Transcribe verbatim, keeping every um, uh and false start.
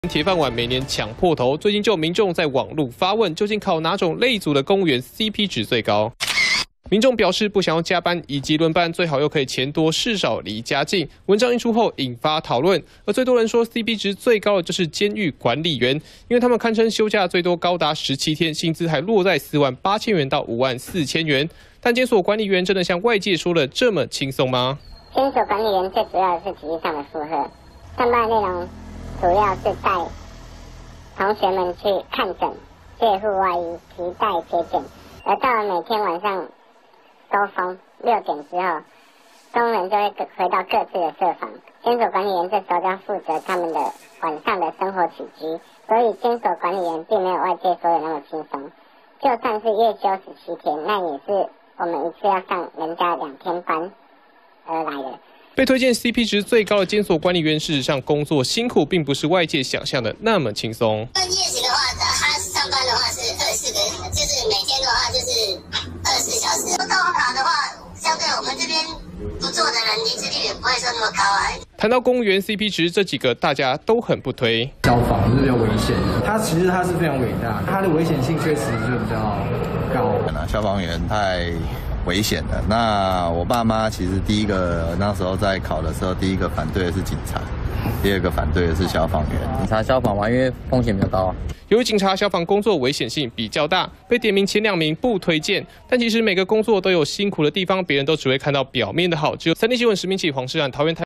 铁饭碗每年抢破头，最近就有民众在网络发问，究竟考哪种类组的公务员 C P 值最高？民众表示不想要加班，以及轮班最好又可以钱多事少离家近。文章一出后引发讨论，而最多人说 C P 值最高的就是监狱管理员，因为他们堪称休假最多高达十七天，薪资还落在四万八千元到五万四千元。但监所管理员真的像外界说的这么轻松吗？ 监所管理员最主要的是体力上的负荷，上班内容主要是带同学们去看诊、借护外医、提带接诊，而到了每天晚上收风六点之后，工人就会回到各自的舍房，监所管理员这时候就要负责他们的晚上的生活起居，所以监所管理员并没有外界说的那么轻松。就算是月休十七天，那也是我们一次要上人家两天班而来的。 被推荐 C P 值最高的监所管理员，事实上工作辛苦，并不是外界想象的那么轻松。 半夜型的话，他上班的话是二十四个，就是每天的话就是二十四小时。不动卡的话，相对我们这边不做的人，离职率也不会说那么高啊。 谈到公务员 C P 值，这几个大家都很不推。 消防是比较危险的，它其实它是非常伟大，它的危险性确实就比较高。 消防员太危险了。那我爸妈其实第一个那时候在考的时候，第一个反对的是警察，第二个反对的是消防员。 警察、消防嘛，因为风险比较高啊。 由于警察、消防工作危险性比较大，被点名前两名不推荐。但其实每个工作都有辛苦的地方，别人都只会看到表面的好。只有三立新闻石明启、黄世安、桃园台。